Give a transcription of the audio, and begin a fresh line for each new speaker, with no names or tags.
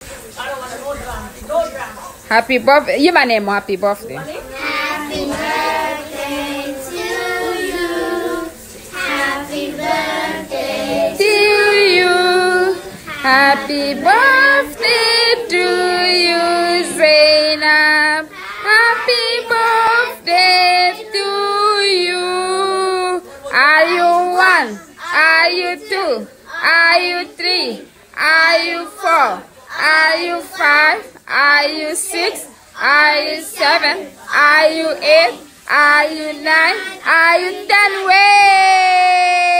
Happy birthday. You my name, happy birthday.
Happy birthday to you. Happy birthday
To you. Happy birthday to you, Zainab. Happy birthday to you. Are you one? Are you two? Are you three? Are you four? Are you five? Are you 6? Are you 7? Are you 8? Are you 9? Are you 10? Way!